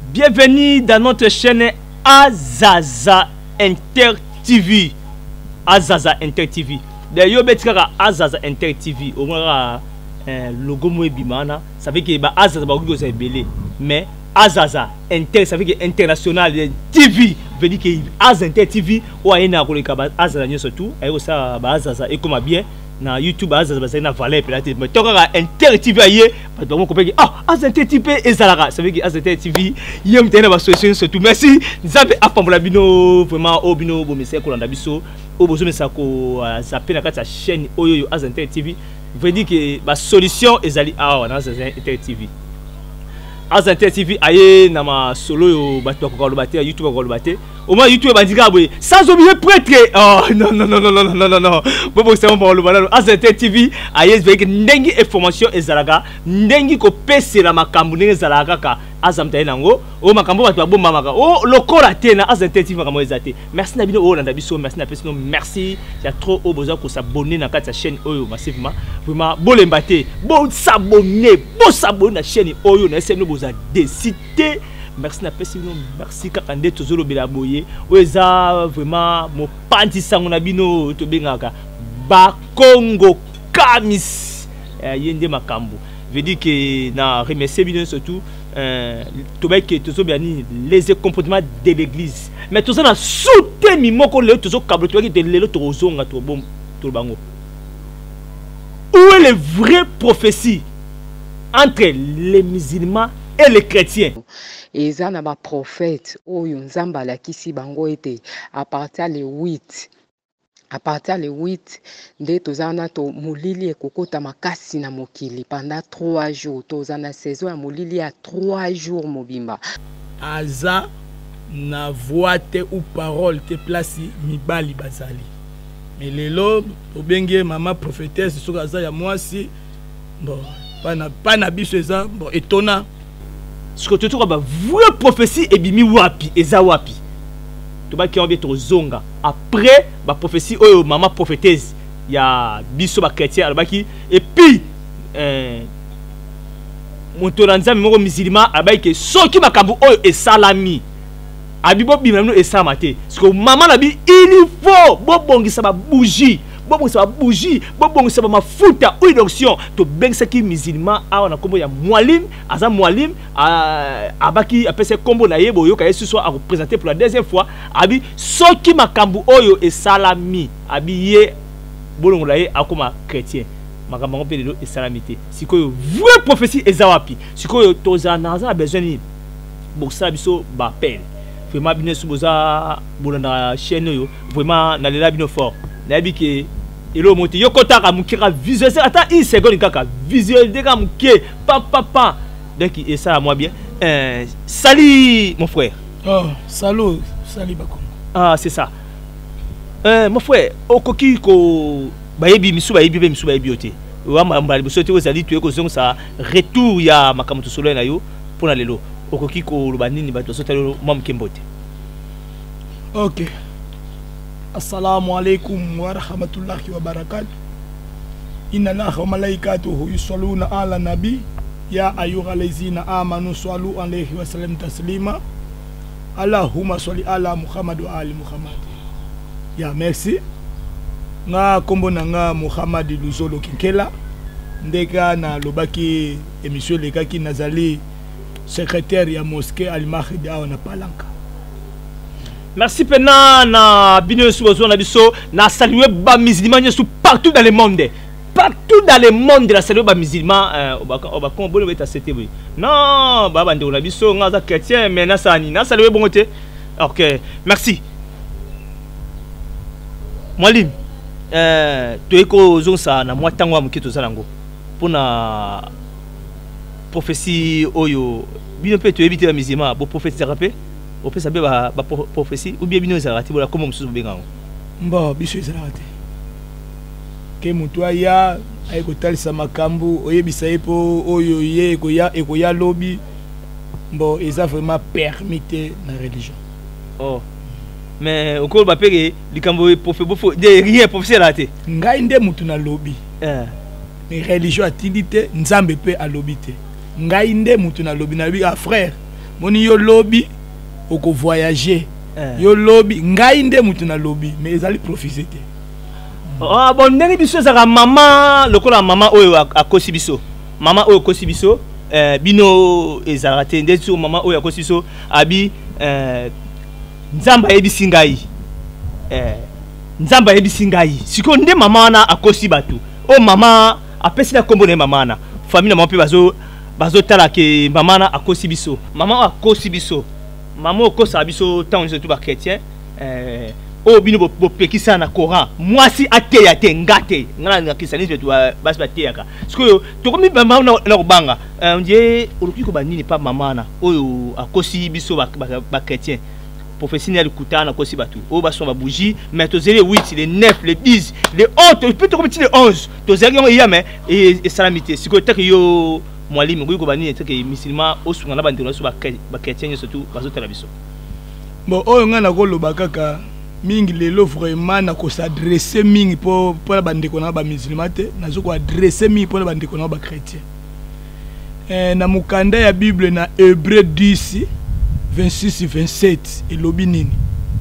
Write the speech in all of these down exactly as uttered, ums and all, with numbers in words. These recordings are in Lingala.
Bienvenue dans notre chaîne Azaza Inter T V. Azaza Inter T V. D'ailleurs, betika Azaza Inter T V. Au moins, logo mo bimana. Ça fait que bah Azaza ba ogo c'est belé. Mais Azaza Inter, ça fait que international T V. Veut dire que Azaza Inter T V ou aina ko le kaba Azaza nyo surtout. Ayo ça ba Azaza et comme bien. Na YouTube Azaza bazali na valeur peut-être mais tant que Inter T V aye parce que on comprend que ah Azaza Inter T V ezalaka ça veut dire Azaza Inter T V yem tena ba solution surtout merci nzambe afambola bino vraiment o bino bo message ko landa biso o bozo message ko zaper na kati ya chaîne oyo Azaza Inter T V veut dire que ba solution ezali ah na Azaza Inter T V Azaza Inter T V aye na ma solo yo bato ko lobate YouTube ko lobate au moins YouTube bandika boye sans oublier prêtre oh non non non non non non non non bon c'est bon le balalo Azaza Inter T V aye veut que ndengi information ezalaka ndengi ko pesela makambu ndenge ezalaka ka azamta nango o makambo bato bomba maka o lokola tena Azaza Inter T V makambo ezate merci na bino o landa biso merci na personne merci il y a trop au besoin ko s'abonner na kati ya chaîne oyo massivement vraiment bolemba te bon s'abonner bon s'abonner na chaîne oyo na essayer no boza décider merci na personne merci kakande tozolo bela boye oza vraiment mo panti sango na bino to bengaka ba Congo kamis yende makambo veut dire que na remercier bino surtout euh to ba que tozo biani les comportements de l'église mais tozo na souté mi moko le tozo kablo to ki de lelo tozonga to bom to bango où est les vraies prophéties entre les musulmans et les chrétiens et ça na ba prophète oyo nzamba la kisi bango ete à partir le huit à partir le huit nde tozana to molili ekokota makasi na mokili pendant trois jours tozana saison ya molili ya trois jours mobimba aza na voix te ou parole te place mibali bazali mais lelo obenge mama prophétesse soka za ya mwasi bon pas na pas na biso eza bon étonnant ce que tu trouves ba vraie prophétie et bimi wapi eza wapi to ba ki on beto zonga après ba prophétie oyo mama prophétesse ya biso ba chrétien albaki et puis euh montoranza moko musulman albaki soki makambo oyo esalami abibo bimano esamate parce que mama na bi il faut bobongisa ba bougie bobongisa ba bougie bobongisa ba mafuta huile d'onction to bengisa ki musulman awa na kombo ya mwalim aza mwalim abaki apese kombo na yebo yo ka yesu so a représenter pour la deuxième fois abi soki makambu oyo esalami abi ye bolongo la ye akoma chrétien makambo ngo pele esalamité sikoyo vraie prophétie ezawapi sikoyo tozana za besoin ni boksa biso ba pelle vraiment bino suboza bolanda chaîne yo vraiment na lela bino fort na bi ke elo moti yo kotaka mukira visuel ata une seconde kaka visuel de comme que pa pa pa donc et ça moi bien euh salut mon frère oh salut salut Bakongo ah c'est ça euh mon frère okoki ko bayebi misu bayebi be misu bayebi ote wa mbali bosote ozali tu eko zongo ça retour ya makamuto solo na yo pona lelo okoki ko lubanini bato sotalo mom kembote OK. Assalamu alaikum wa rahmatullahi wa barakatuh. Inna Allaha wa malaikatahu yusalluna ala nabi ya ayyuhallazina amanu sallu alayhi wa sallimu taslima. Allahumma salli ala Muhammad wa ali Muhammad. Ya merci. Nga kombo na nga Muhammad Luzolo Kinkela ndeka na lobaki émission lekaki nazali secrétaire ya mosquée Al-Mahdi na Palanka. Merci pena na bino subozo na biso na saluer ba musulmans sous partout dans le monde. Partout dans le monde la saluer ba musulmans euh ba kon bolo beta c'était oui. Non, ba bande na biso nga chrétien mais na sani na saluer bon côté. OK, merci. Mwalim euh to eko zonsa na mwa tango amukito zalango. Pona prophétie oyo bino pe to éviter la musulman bo prophétie rapé. On peut savoir ba ba prophétie ou bien bino zarati bola comme mususu bengango mba biso zarati ke mutu aya ay ko talisa makambu oyebisa epo oyo ye ko ya e ko ya lobby mbo eza vraiment permis na religion oh mais au cours ba pege likambo prophète bofo de rien prophétie raté ngai nde mutu na lobby eh mais religion atindite nzambe pe a lobby te ngai nde mutu na lobby na bi a frère moni yo lobby oko voyager yo lobby ngai nde mutu na lobby mais ezali profiter te. Ah bon ndenge biso za mama lokola mama oyo akosi biso mama oyo akosi biso eh bino ezala te ndetu mama oyo akosi biso abi eh nzamba yebisi ngai eh nzamba yebisi ngai siko nde mama na akosi batu o mama apesi na kombo na mama na famille na mama pe bazo bazo tala ke mama na akosi biso mama akosi biso mama okosa biso tant on tout ba chrétien eh o bino bo pekisa na Coran mwasi ateya te ngate ngana na christianisme tu basi bateyaka siko to komi mama na kubanga on dit oloki ko banini pa mama na oyo akosi biso ba ba chrétien professionnel kutana kosi batu o ba so ba bougie mais to zele huit le neuf le dix le onze peut to comme le onze to zele yo ya mais et salamité siko te yo mwalimu ko banini te ke musulman o sunga na bandelo so ba ba chrétien surtout bazo tala biso bon oyo ngana ko loba kaka mingi lelo vraiment na ko s'adresser mingi pour pour la bande ko na ba musulman te na zo ko adresser mingi pour la bande ko na ba chrétien eh na mukanda ya Bible na Hébreux dix vingt-six vingt-sept et lobi nini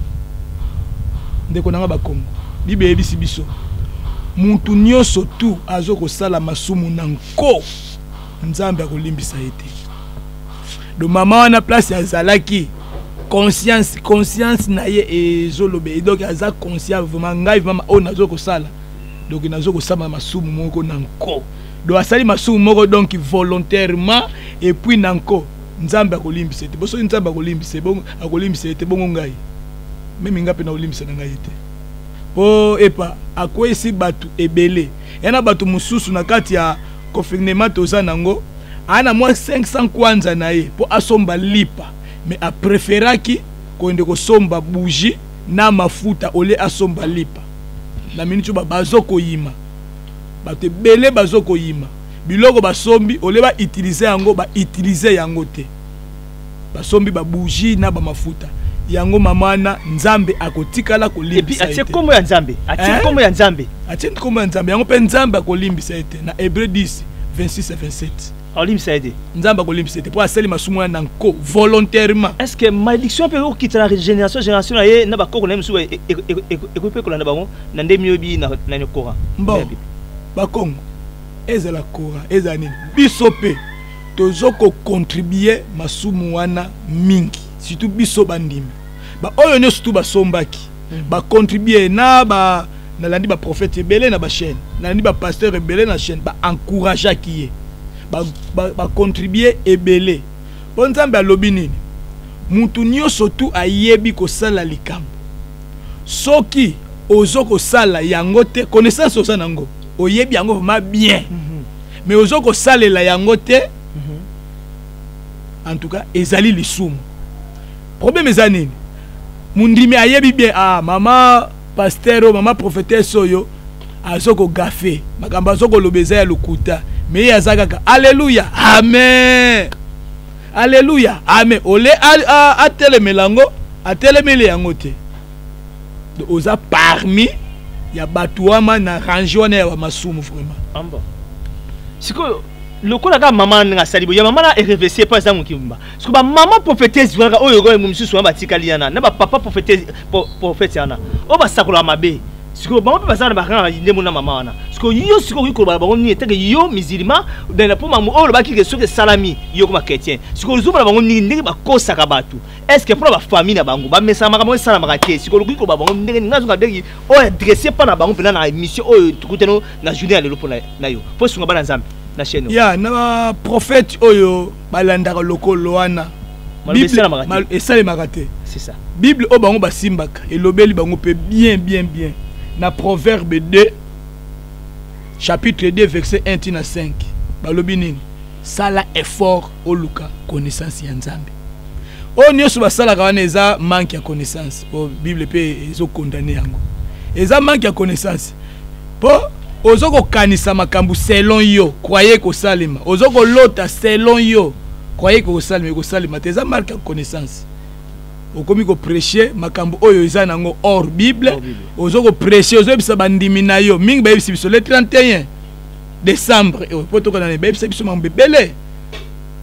ndeko na ba Kongo Bible ebisi biso muntu nyoso tu azo ko sala masumu na nko nzambe akolimbisa ete do mama wana place ya zalaki conscience conscience na ye ezolobe donc aza conscient vraiment ngai vraiment on nazo ko sala donc nazo ko sama masumu moko na nko do asali masumu moko donc volontairement et puis na nko nzambe akolimbisa ete boso nzambe akolimbisa bongo akolimbisa ete bongo ngai meme ngapi na olimbisa na ngai ete po epa akwesi batu ebele yana batu mususu na kati ya confinement toza nango ana mwa cinq cents kwanza na ye po asomba lipa mais a préféraki koende ko somba bougie na mafuta ole asomba lipa na minute ba bazoko yima batu ebele bazoko yima biloko basombi ole ba utiliser yango ba utiliser yango te basombi ba bougie na ba mafuta yango mamana nzambe akotikala kolimbisa ete. Atie kombo ya nzambe, atie kombo ya nzambe. Atie kombo ya nzambe yango pe nzambe akolimbisa ete na Hébreux dix vingt-six vingt-sept. Olimbisa ete. Nzambe akolimbisa ete po asali masumu na nko volontairement. Est-ce que malédiction peut quitter la génération génération na ye na ba koko na musu équipé ko na bango na ndemi obi na na Coran. Bon. Ba Kongo ezala Coran ezani biso pe tozoko contribuer masumu wana mingi surtout biso bandimi ba oyo ne surtout ba sombaki ba contribuer na ba na landi ba prophète belé na ba chaîne na landi ba pasteur belé na chaîne ba encourager qui ba ba, ba contribuer ebelé bon nzambe alobi nini mutu nyonso tu ayebi ko sala likambo soki ozoko sala yango te connaissance oza nango oyebi yango vraiment bien mais ozoko salela yango te en tout cas ezali lisumu problème est nini mundimi ayebi bien ah mama pasteur mama prophétesse oyo azoko gafe makamba azoko lobeza ya lukuta mais yazaka alléluia amen alléluia amen ole atele melango atele mele yango te oza parmi ya batuama na rangione ya masumu vraiment amba siko lokola ka mama nga salibo ya mama na réveillé pas ça mukimba parce que ba maman prophétesse wanga oyo go mumisusu wa batikali yana na ba papa prophétesse prophète yana o ba sakola mabe siko ba mama bazana ba kana ndemo na mama wana siko yo siko ko ba ba ni teke yo musulman dans la pour maman o ba ki ke so ke salami yo ko ba chrétien siko zuba ba ngoni ndenge ba kosa ka batu est-ce que pour ba famille na bango ba mesa maka mo sala maka te siko ko ba bango ndenge ngazo ka degi o adresser pas na bango pena na émission o tukuteno na journée à l'eau na yo faut sunga ba nzambe. Ya na prophète oyo balandaka lokolo wana Bible esale makate c'est ça Bible o bango basimbaka elobeli bango pe bien bien bien na Proverbe deux chapitre deux verset un tina cinq balobi nini sala effort o luka connaissance ya nzambe o nyoso basalaka wana eza manque ya connaissance po Bible pe ezo condamner yango eza manque ya connaissance po ozoko kanisa makambu selon yo croyez ko salima ozoko lota selon yo croyez ko salima ko salima teza marque connaissance okomi ko prêcher makambu oyo eza nango hors Bible ozoko prêcher ozobisa bandimi na yo mingi ba biso le trente et un décembre poto kana ba biso biso mambebele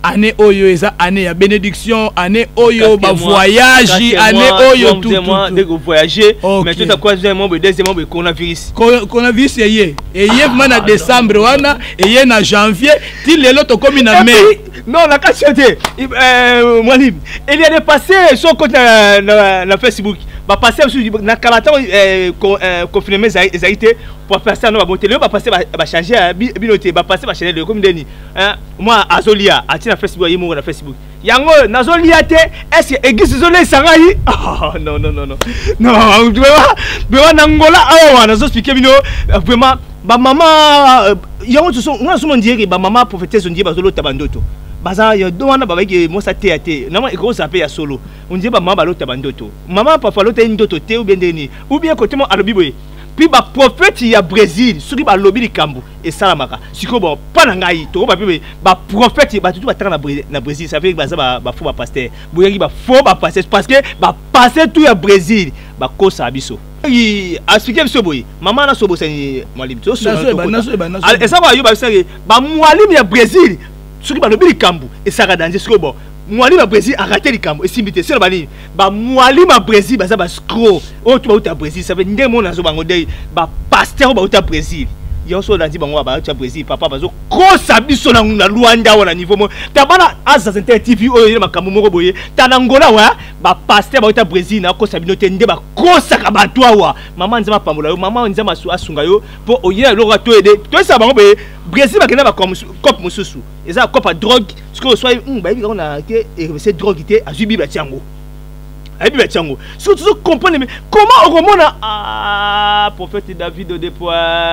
année oyo eza année ya bénédiction, année oyo ba voyage, année oyo tout tout dès que vous voyagez, mais tout à quoi deuxième mois, deuxième mois coronavirus. Coronavirus yé. Et yé na décembre wana, et yé na janvier, ti lelo to comme na mai. Non, la cacheté. Euh moi libre. Il y a des passés sur côté na Facebook. Ba passer sur na kalata euh confinement ça a été pour passer na ba bonté ba passer ba changer binoté ba passer ba changer le comme deni hein moi azolia ati na Facebook yimo na Facebook yango nazolia te est-ce que église zolé sangai non non non non non vraiment na ngola awa nazo expliquer bino vraiment ba maman yango tout son on so dire ba maman prophétesse on dit ba zolo tabandoto baza yo do wana babaki mo sa te ate na mo eko sa pe ya solo on dit ba maman ba lo tabandoto maman papa lo te ndoto te ou bien deni ou bien côté mo alobi boye puis ba prophète ya Brésil soki ba lobi likambo et salamaka siko bon pas na ngai to ba pe ba prophète ba tout ba tanga na Brésil ça fait que ba za ba faux ba pasteur boyaki ba faux ba pasteur parce que ba passer tout ya Brésil ba kosa biso i expliquer biso boye maman na sobo sani mwalimu to so et ça va yo ba sari ba mwalimu ya Brésil soki ba lobi likambo et ça ga danger siko bon mwalimu ya Brésil a raté likambo et simbité c'est bani ba mwalimu ya Brésil ba za ba scroll o tu ba uta Brésil ça fait ndemo na zo bango dei ba pasteur ba uta Brésil yo so dandi bango ba uta Brésil papa ba zo kosa biso na na Luanda wana niveau mo tabana Azaz Inter T V o yele makambo moko boye tanangola wa ba pasteur ba uta Brésil na kosa binote nde ba kosa ka batwa wa mama nzama pambola yo mama nzama su asunga yo po oyela lo to ede to sa bango boye Brésil ba kena ba comme cop mususu eza cop a drogue ce que soit ba bi on a que c'est drogue té azubi ba tiango azubi ba tiango surtout tu comprendre mais comment on remonte ah prophète David au dépôt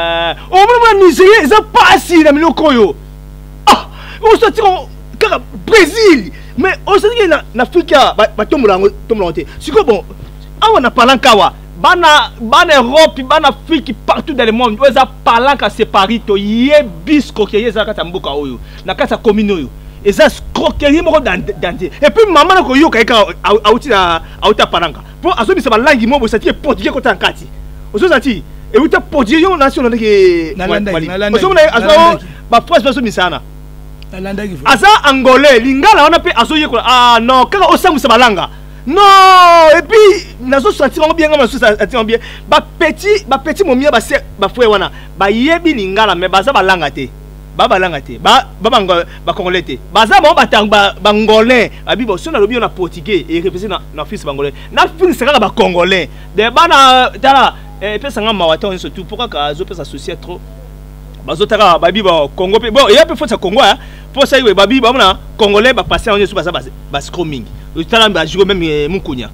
on vraiment Nigeria eza pas si na miloko yo ah on sorti car Brésil mais on sorti na Afrique ba tombola tombola té c'est que bon ah on a parlé kawa bana bana Europe bana Afrique partout dans le monde on a parlé ka séparé to yebisco ke yeza kata mboka oyo na kata commune oyo et ça scroquerie moko dans et puis maman na ko yo ka ka auti na auta paranga pour aso bisa ba langi mo bo sati portugais ko tan kati oso sati et uta portugais yo nation na ke na landa oso na aso ba France baso misana na landa ki asa angolais lingala wana pe aso ye ko ah non kaka osamu sa balanga non et puis nazo sentir bien ngama so sentir bien ba petit ba petit momia ba se ba frère wana ba yebi lingala mais baza balanga te ba balanga te ba ba ba congolais te baza ba batang ba bangolais abi bo so na lobi na portugais et représenter na na fils bangolais na fils sera ba congolais de bana tala et pesa ngama wata on surtout pourquoi ka zo pesa associer trop bazo taka ba bi ba Congo pe bon il y a peu faut ça Congo hein pour ça oui ba bi ba na congolais ba passer on est sur ba ba scromming le talent ba jouer même mukunya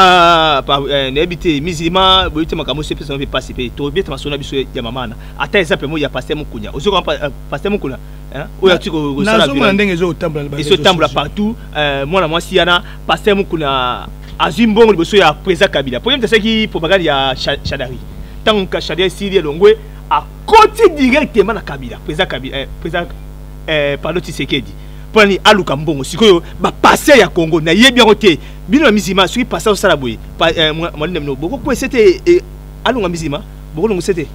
ta pa n'habité musulman boyite makamo se pesa on peut passer to bien transona biso ya mamana ata exemple mo ya passer mukunya ozo ko passer mukuna hein o ya tiko na so mo ndenge zo tambula ba iso tambula partout euh moi na moi siana passer mukuna azimbongo liboso ya président Kabila pour même c'est qui propagande ya Chadari tant que Chadari Syrie longwe à côté directement na Kabila président Kabila président euh Palo Tshisekedi pour ni aluka mbongo sikoyo ba passer ya Congo na yebi roté bino misima sui passer au salaboy moi ndemno boko ko c'était alunga misima boko longo c'était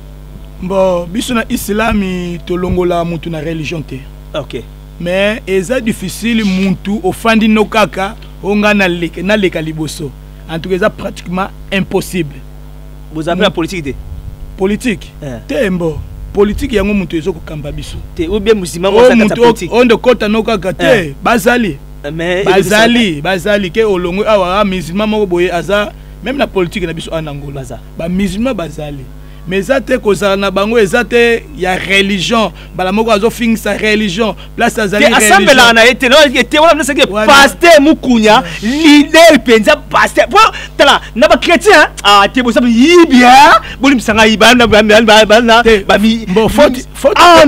bon biso na islami to longola mutu na religion te OK mais eza difficile muntu ofandi no kaka onga na leka na leka liboso en tout cas c'est pratiquement impossible vous avez la politique de politique tembo politique yango mutu ezo kokamba biso te ou bien musulman mo sa politique on de kota no kaka te bazali mais bazali bazali ke olongo awa musulman mo boye aza même la politique na biso anangola baza ba musulman bazali mais ça te kozala na bango ezate ya religion bala moko azo finir sa religion place azali religion assemble na été non était wala na seke pasteur mukunya leader penza pasteur pour tala na ba chrétien ah te bo sabu yibia bolim sanga yiba na ba ba ba na ba mi bon faute faute ah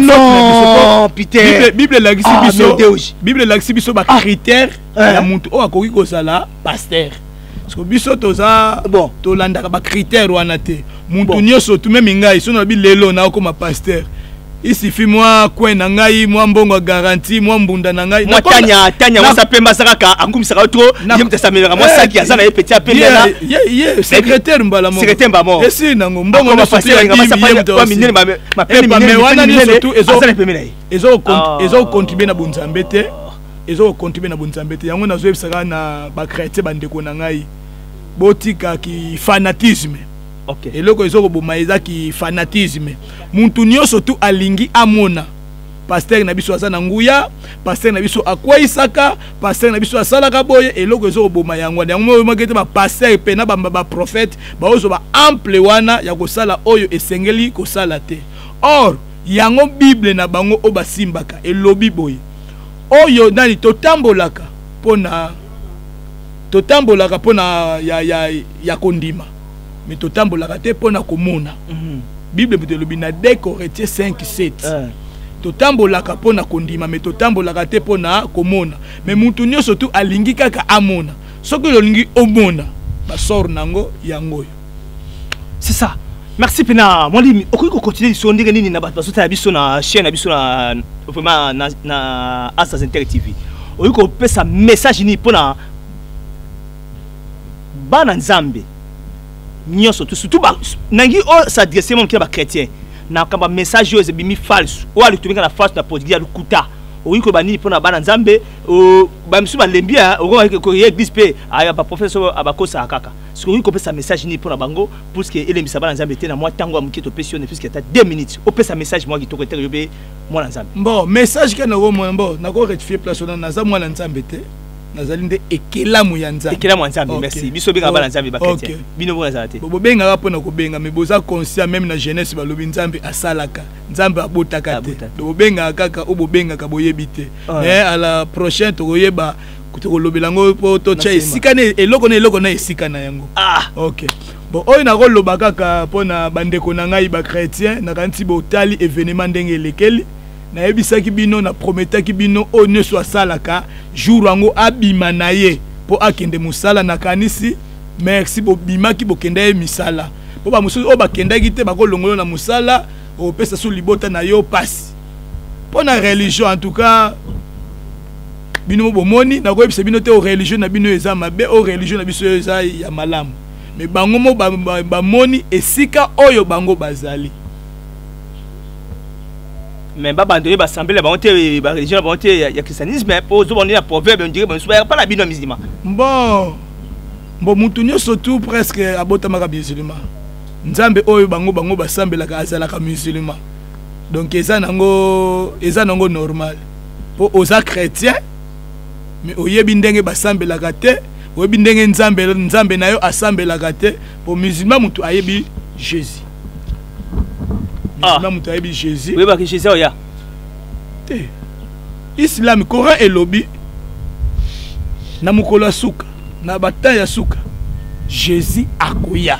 non Peter bible la gisi biso bible la gisi biso ba critère ya muntu o akoki kozala pasteur parce que biso toza bon to landaka ba critère wana te muntu nyoso tu même ngai so na bi lelo na ko ma pasteur il suffit moi coin na ngai moi mbongo garantie moi mbunda na ngai moi tanya tanya moi ça pemba saka akumisa ka trop yem te samela moi saki azana e petit appeler là ye ye secrétaire mbala mo secrétaire mbamo esi nango mbongo na pasteur ya ma minene ma ma pemba mais wana ni surtout ezo ezo compte ezo contribuer na bunzambe te ezo contribuer na bonzambe te yango nazo ebisaka na ba chrétien bandeko na ngai botika ki fanatisme. OK. Eloko ezo boma eza ki fanatisme. Muntu nyonso tu alingi amona pasteur na biso aza na nguya, pasteur na biso akwaisaka, pasteur na biso asalaka boye eloko ezo boma yango yango mo kete ba pasteur pe na ba ba prophète ba ozo ba ample wana ya kosala oyo esengeli kosala te. Or yango Bible na bango oba simbaka elobi boye oyo nani totambolaka pona totambolaka pona ya ya ya kondima mais totambolaka te pona komona. Mhm. Bible betelobi na deux Corinthiens cinq sept. Euh. Totambolaka pona kondima mais totambolaka te pona komona. Mais mutu nyonso tu alingi kaka amona. Soki lolingi omona ba sor nango yango. C'est ça. Merci Pena. Moi li okoki continuer sur ndenge nini na bato basota ya biso na chaîne na biso na vraiment na na Asas Inter T V. Okoki ko pesa message ni pona bana nzambe. Nyonso tout surtout ba nangi o s'adresser mon ki ba chrétien. Na kamba message yo ezebimi false. O ali tumika na false na podigi ya lukuta. Okoki ko bani pona bana nzambe o ba misu ba lembia o ko église pe aya ba professeur abakosa kaka. Ce qu'on peut sa message ni pour la bango pour que ele misaba nzambe te na moi tango amki to pensionner puisque ta deux minutes o pesa message moi qui to retere yobe moi nzambe. Bon message que na go mo bon na ko rectifier place na nzambe moi nzambe te nazali nde ekelamu ya nzambe. Ekelamu nzambe merci. Biso benga bana nzambe ba chrétien. Bino bona zate. Bo benga ka pona ko benga mais boza conscient même na jeunesse ba lobi nzambe asalaka. Nzambe abotaka te. Do benga kaka o bo benga ka boyebi te. Mais à la prochaine to koyeba kutokolobelango po to cha esika ne eloko ne eloko na esika na yango. Ah OK. Bon oyo na koloba kaka pona bandeko na ngai ba chrétien na kanti bo tali événement ndenge lekeli na yebisaki bino na prometaki bino o ne so salaka jour wango abima na ye po akende musala na kanisi merci bo bimaki bo kenda ye misala po ba musu o ba kendaki te ba kolongolo na musala o pesa su libota na yo pasi pona religion en tout cas bino bomoni na ko ebisa bino te o religion na bino eza mabe o religion na biso eza ya malamu mais bango mo ba, ba, ba moni esika oyo bango bazali. Mais baba ndoye ba semble ba onte ba religion ba onte ya christianisme pour zo bonni na proverbe on dirait ba souba pas la bino musulman. Bon bon mutu nyonso tout presque abotamaka musulman. Nzambe oyo bango bango ba sambelaka azalaka musulman. Donc eza nango eza nango normal. Po oza chrétien mais oyebi ndenge basambelaka te oyebi ndenge nzambe nzambe na yo asambelaka te po musulman mutu ayebi Jésus. Musulman mutu ayebi Jésus. Oui ba que Jésus oya. Te Islam Coran elobi na mukolo suka na bata ya suka Jésus akoya.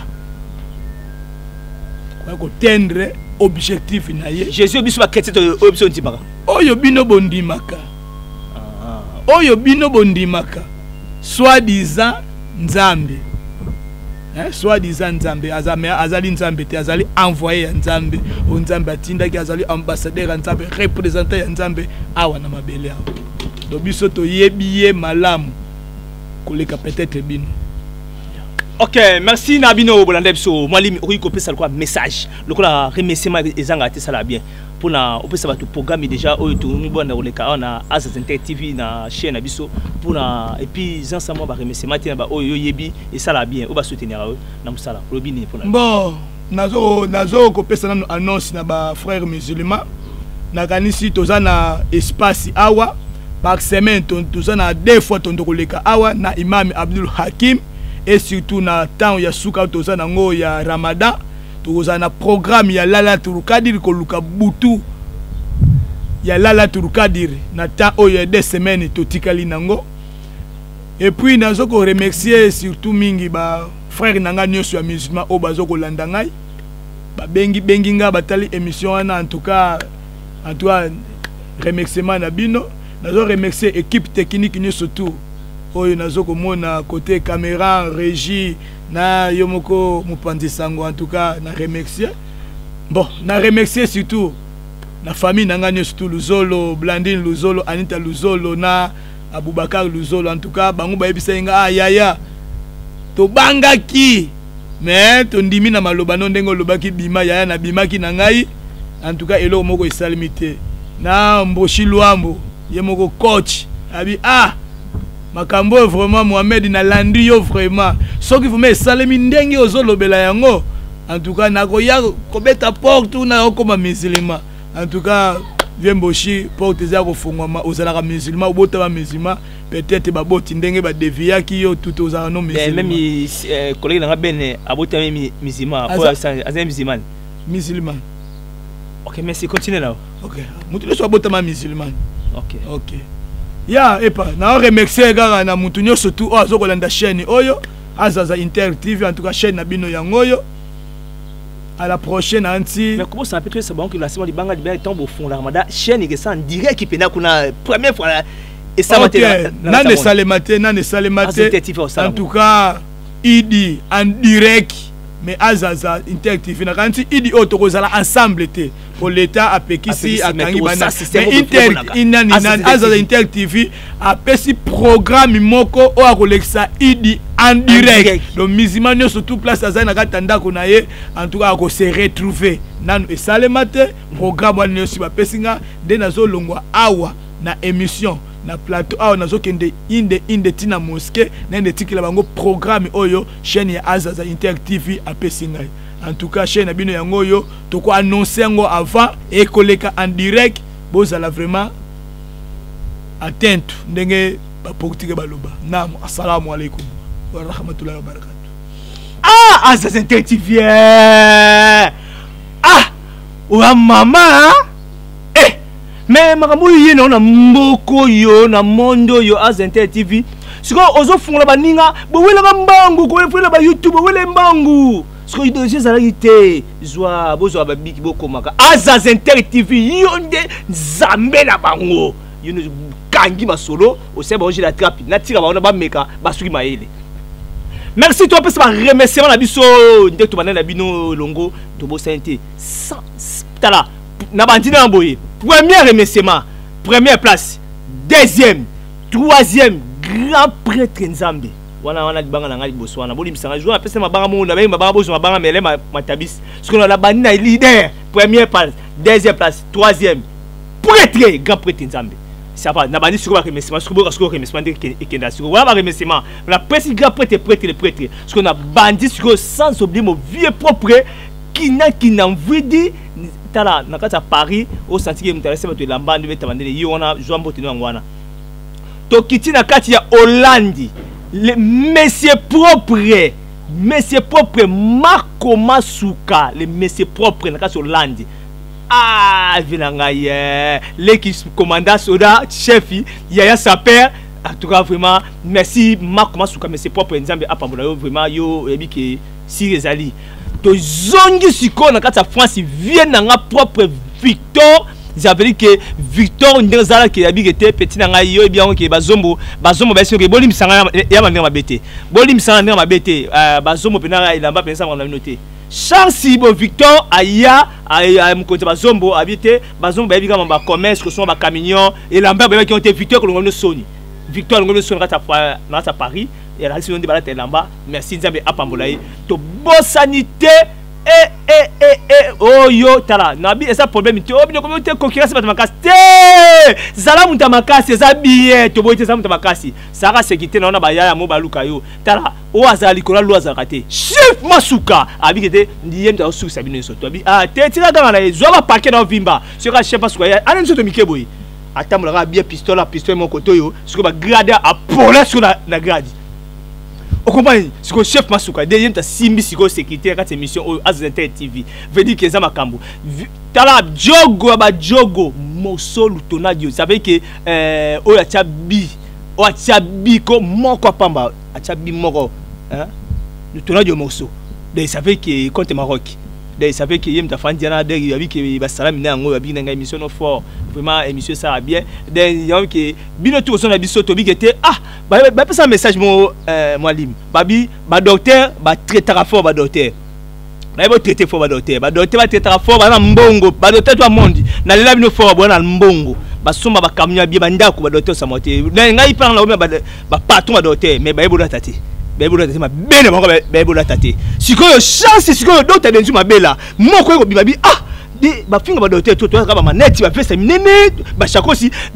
Kwa ko tendre objectif na ye. Jésus biso ba chrétien to biso ndimaka. Oyo bino bondimaka. Oyo bino bondimaka soi-disant nzambe hein soi-disant nzambe azame azali nzambe te azali envoyé ya nzambe o nzambe atinda ki azali ambassadeur ya nzambe représentant ya nzambe awa na mabele awa do biso to yebiye malamu koleka peut-être bino. OK, merci Nabino Bolande biso mwalimu okoki ko pesa quoi message lokola remerciement ezanga te sala bien pour na opesa ba to programme déjà oyo to mi bona koleka na Asas Inter T V na chaîne biso pour na et puis ensemble ba remerciement te ba oyo yebi et sala bien o ba soutenir na musala robini pour na. Bon nazo nazo ko pesa na annonce na ba frères musulmans na kanisi toza na espace awa par semaine toza na deux fois tondo koleka awa na Imam Abdul Hakim. Et surtout na temps ya suka toza nango ya Ramadan toza na programme ya Lala Turukadir ko luka butu ya Lala Turukadir na temps oyo deux semaines totikali nango. Et puis nazo ko remercier surtout mingi ba frère nanga nyoso ya musulman o bazo ko landa ngai ba bengi bengi nga batali émission wana en tout cas en tout cas remerciement na bino nazo remercier équipe technique nyoso tout oyo nazoko mona côté caméra régie na yomoko mupanzi sango en tout cas na remercier bon na remercier surtout na famille nanga surtout Luzolo Blandine Luzolo Anita Luzolo na Abubakar Luzolo en tout cas bango ba yebisa nga ah yaya to bangaki mais to ndimi na maloba no ndengo lobaki bima yaya na bimaki na ngai en tout cas elo moko esalimité na Mboshi Luambo yemoko coach abi ah makambo vraiment Mohamed na landi yo vraiment soki vous me salemi ndenge ozolobela yango en tout cas nakoya kobeta porte na okoma musulman en tout cas viens boshi porte za kofungwa ozalaka musulman obota ba musulman peut-être ba boti ndenge ba devia ki yo tout ozala non musulman même collègue na bene abota même musulman pour azem musulman musulman. OK, merci, continue là. OK. Mutu le so abota ma musulman. OK. OK. Ya epa na remercier gars na mutu nyo surtout o azokolanda chaîne oyo Azaza Inter T V en tout cas chaîne na bino yangoyo. À la prochaine anti. Mais comment ça peut être ça bon que la semaine libanga libanga tombe au fond la ramada chaîne que ça en direct qui pena kuna première fois et ça matin nan de salemate nan de salemate en tout cas idi en direct mais Azaza Inter T V na kanti idi otokozala ensemble te pour l'état a pekisi a kangi bana mais Inter inani nan Azaza Inter T V a pesi programme moko o akolekisa idi en direct donc musulman yo surtout place azana katanda kona ye en tout cas ko se retrouver nanu e salemate programme wana yo si ba pesinga de nazo longwa awa na émission na plateau awa nazo kende inde inde tina mosquée na inde tikila bango programme oyo chaîne ya Azaza Inter T V a pesinga en tout cas chaîne abino yango yo to ko annoncer ngo avant et koleka en direct bozala vraiment attentu ndenge ba politique baloba nam assalamu alaikum wa rahmatullahi wa barakatuh. Ah Azaza Inter T V ah wa mama eh mais makambo yi na mboko yo na mondo yo Azaza Inter T V siko ozo fungola baninga bo wela mbangu ko wela ba YouTube wela mbangu siko idoje zala ite zwa bozo ba biki boko maka Azaza Inter T V yonde zambe na bango yino kangi masolo oseba oje la trappe na tira ba ona ba meka basuki maele. Merci toi parce que remerciement na biso ndé to banana bino longo to bo santé sans tala na bandina mboye premier remerciement première place deuxième troisième grand prêtre Nzambe wana wana libanga na ngali boso wana boli misanga jour apesa mabanga mo na mabanga boso mabanga mele matabis ce qu'on a la bandina leader première place deuxième place troisième prêtre grand prêtre Nzambe ça va na bandi siko ba remerciement siko ba siko remerciement de ekenda siko wala ba remerciement la presse grand prêtre prêtre le prêtre ce qu'on a bandi siko sans oublier mon vieux propre qui n'a qui n'envie tala na kata Paris au senti que m'intéresse ba to lamba de beta bandele yi wana joa mbote no ngwana to kiti na kati ya Hollande le monsieur propre monsieur propre Makoma Suka le monsieur propre na kati Hollande. Ah, Vinangaye, l'équipe commandant soda, chef, Yaya Saper, en tout cas vraiment, merci, Makoma Suka, mais c'est propre, Nzambe, à Pambola, vraiment, yo, et que si les alliés. To zongi siko, na kata France, vient na propre Victor, j'avais dit que Victor Ndezala, qui habite petit na yo, et bien, que Bazombo, Bazombo, bien sûr, que Bolim Sanga, y'a ma mère ma bête, Bolim Sanga, ma bête, Bazombo, Penara, il a pas pensé, on a noté. Chansi bo Victor aya aya mkonte bazombo habité bazombo ba bika mamba commerce que sont ba camion et lamba ba qui ont été Victor que l'on soni Victor l'on soni kata na ta Paris et la soni de balate lamba merci Nzambe apambolaye to bo sanité eh eh eh eh oh yo tala nabi esa problème to obino communauté concurrence ba makasi te zala muta makasi za bien to boite za muta makasi sara sécurité na ona ba ya mo baluka yo tala o azali kola lo azakate chef Masuka abikete ndiyem ta osu sabino so to abi ah te tira ganga na zo ba paquet na vimba sur chef Masuka ya ana nso to mikeboyi atamula ga bien pistolet pistolet mon koto yo sur ba grade à police sur na na grade. On comprend ce que chef Masuka deuxième ta simbi siko sécurité quand émission au Azaza Inter T V veut dire que ça makambo tala jogo ba jogo mosolo tonadio ça veut que euh o ya chabi o ya chabi ko moko pamba a chabi moko hein le tonadio moso de ça veut que contre Maroc de ça veut que yem ta fandiana de yabi que ba salam na ngo yabi na émission no fort vraiment émission ça bien de yam que bino tout son abi soto bi que ah ba ba pesa message mo euh Mwalim babi ba docteur ba traiter fort ba docteur ba ba traiter fort ba docteur ba docteur ba traiter fort ba na mbongo ba docteur to monde na lela bino fort ba na mbongo ba soma ba kamnya bi ba ndako ba docteur sa moté ngai parle ba ba patron ba docteur mais ba ebola tati ba ebola tati ma bene ba ebola tati siko yo chance siko yo docteur denzu ma bela moko ko bi ba bi ah de ba finga ba docteur to to ka ba maneti ba pesa minene ba chakosi do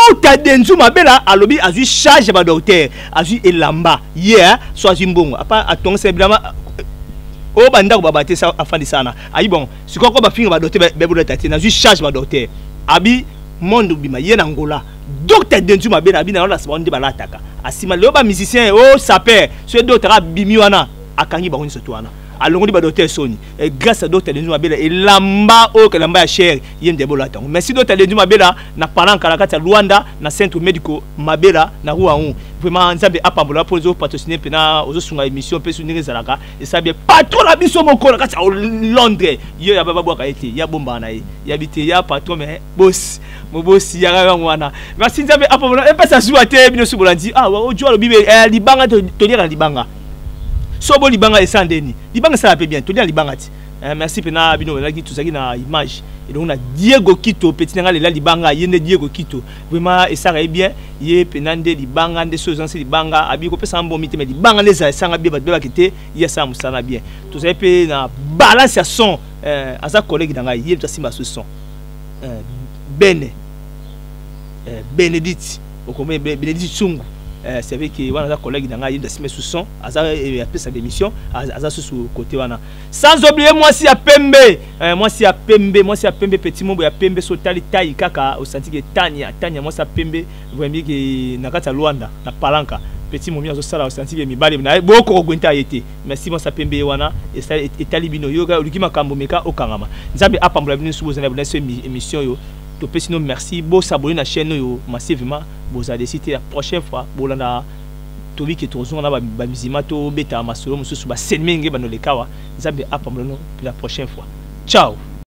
docteur Denzu Mabela alobi azui charge ba docteur azui elamba yeah so azui mbongo apa atonga c'est évidemment o banda ko babate sa afandi sana ayi bon sikoko ba finga ba docteur be bo tati azui charge ba docteur abi monde bima yena ngola docteur Denzu Mabela abi na la sabonde ba lataka asima le ba musicien o saper ce docteur bimi wana akangi ba ngoni soto wana alongo ba docteur Sony et grâce à docteur Denzu Mabela et lamba o que lamba cher yem de bolata merci docteur Denzu Mabela na parlant kalakata Luanda na centre médico Mabela na Ruaou vraiment nzambe apambola pour zo patrociner pena ozo sunga émission pe sunire zalaka et ça bien patron la biso moko kata Londres yo ya baba boka ete ya bomba na ye ya bité ya patron mais boss mo boss ya ga wana merci nzambe apambola e pas ça joue te bino subolandi ah o jo lo bibe libanga to lire libanga Sobo libanga esandeni libanga ça va bien to dia libanga ti eh, merci pena bino la ki tuzaki na image et donc on a Diego Quito petit nga la libanga yende Diego Quito vraiment et ça va bien ye penande libanga de choses en libanga abi ko pesa mbo mite mais libanga les ça nga bien ba kité ya ça musana bien to ça pe na balance ya son euh asa collègue danga ye to simba ce son euh bene euh Benedict o comme Benedict Tsungu Euh, c'est vrai que voilà collègue dans la de sous son asa appelle sa démission asa sous côté wana sans oublier moi si à Pembe euh, moi si à Pembe moi si à Pembe petit mombo ya Pembe so tali taille kaka au senti que Tania Tania moi ça Pembe vraiment que na kata Luanda na Palanka petit momia zo sala au senti que mi bali na boko gwenta yete merci moi ça Pembe wana et ça et talibino yoga ulukima kambo meka okangama nzambe apambola bino sous bozana bino émission yo to sinon merci beau s'abonner na chaîne yo massivement vous allez citer la prochaine fois bolanda tobi ke tozo na ba mizima to beta masolo mususu ba senmenge banolekawa nzambe apambola la prochaine fois ciao.